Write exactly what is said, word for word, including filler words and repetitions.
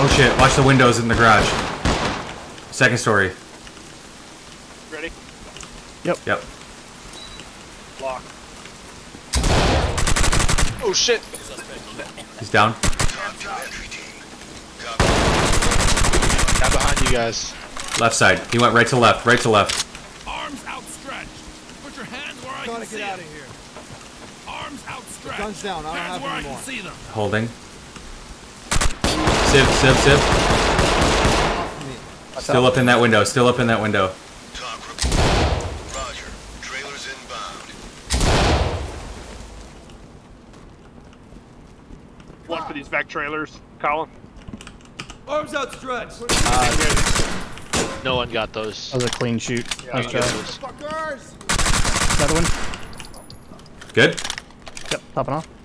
Oh shit, watch the windows in the garage. Second story. Ready? Yep. Yep. Lock. Oh shit! He's down. Down behind you guys. Left side. He went right to left, right to left. Arms outstretched. Put your hands where I Gotta can see get out them. of here. Arms outstretched. Guns down. I don't hands have where any I can more. see them. Holding. Civ, civ, civ. Off me. Still up in that window, still up in that window. Talk report. Roger. Trailers inbound. One for these vac trailers. Colin. Arms outstretched. Uh, no one got those. That was a clean shoot. Yeah, Nice you job. get those. Fuckers. Another one. Good? Yep, popping off.